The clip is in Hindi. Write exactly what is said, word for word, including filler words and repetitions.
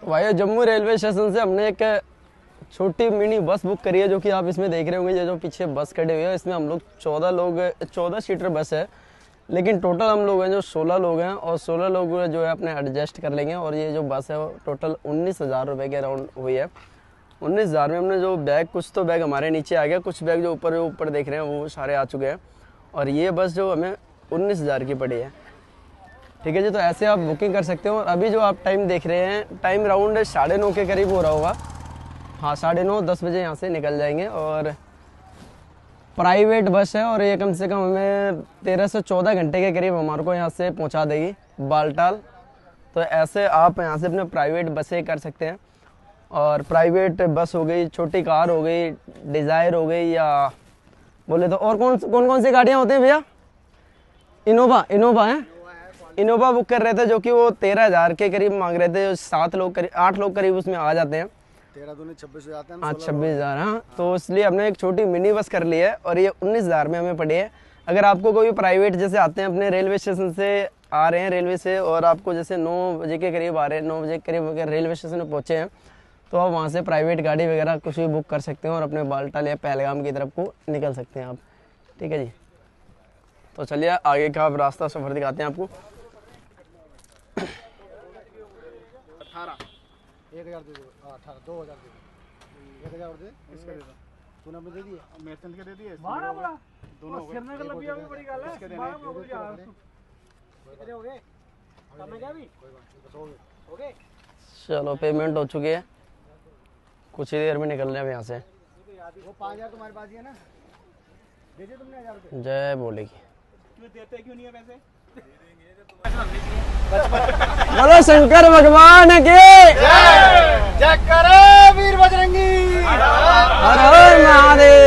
भाई जम्मू रेलवे स्टेशन से हमने एक छोटी मिनी बस बुक करी है, जो कि आप इसमें देख रहे होंगे। ये जो पीछे बस खड़े हुए हैं, इसमें हम लोग चौदह लोग चौदह सीटर बस है, लेकिन टोटल हम लोग हैं जो सोलह लोग हैं, और सोलह लोग जो है अपने एडजस्ट कर लेंगे। और ये जो बस है वो टोटल उन्नीस हज़ार रुपये के अराउंड हुई है। उन्नीस हज़ार में हमने जो बैग, कुछ तो बैग हमारे नीचे आ गया, कुछ बैग जो ऊपर ऊपर देख रहे हैं वो सारे आ चुके हैं। और ये बस जो हमें उन्नीस हज़ार की पड़ी है। ठीक है जी, तो ऐसे आप बुकिंग कर सकते हो। और अभी जो आप टाइम देख रहे हैं, टाइम राउंड साढ़े नौ के करीब हो रहा होगा। हाँ, साढ़े नौ दस बजे यहाँ से निकल जाएंगे। और प्राइवेट बस है, और ये कम से कम हमें तेरह से चौदह घंटे के करीब हमारे को यहाँ से पहुँचा देगी बालटाल। तो ऐसे आप यहाँ से अपने प्राइवेट बसें कर सकते हैं। और प्राइवेट बस हो गई, छोटी कार हो गई, डिज़ायर हो गई, या बोले तो और कौन कौन कौन सी गाड़ियाँ होती हैं भैया? इनोवा इनोवा है, इनोवा बुक कर रहे थे, जो कि वो तेरह हज़ार के करीब मांग रहे थे। सात लोग करीब आठ लोग करीब उसमें आ जाते हैं। तेरह दूनी छब्बीस हो जाते हैं। हाँ, छब्बीस हज़ार हाँ। तो इसलिए हमने एक छोटी मिनी बस कर ली है, और ये उन्नीस हज़ार में हमें पड़ी है। अगर आपको कोई प्राइवेट जैसे आते हैं, अपने रेलवे स्टेशन से आ रहे हैं रेलवे से, और आपको जैसे नौ बजे के करीब आ रहे हैं, नौ बजे के करीब अगर रेलवे स्टेशन में पहुँचे हैं, तो आप वहाँ से प्राइवेट गाड़ी वगैरह कुछ भी बुक कर सकते हैं और अपने बालटाल या पहलगाम की तरफ को निकल सकते हैं आप। ठीक है जी, तो चलिए आगे का आप रास्ता सफ़र दिखाते हैं आपको। एक हजार दे दो, अठारह दो हजार दे दो, एक हजार और दे, इसका दे दो, तूने अपने दे दिए, मेरे के दे दिए, बारह बड़ा दोनों हो गए, सिरने का लंबी अभी बड़ी गाल है, इसके देने हो गए, कितने हो गए, अब मैं क्या भी कोई बात नहीं, हो गए हो गए। चलो, पेमेंट हो चुकी है, कुछ ही देर में निकल रहे हैं यहाँ से। वो पाँच हजार तुम्हारे पास ही है ना, दे दिए तुमने हजार रुपये। जय बोलेगी, क्यों देते क्यों नहीं है पैसे? बोलो शंकर भगवान की जय करे वीर बजरंगी, हर हर महादेव।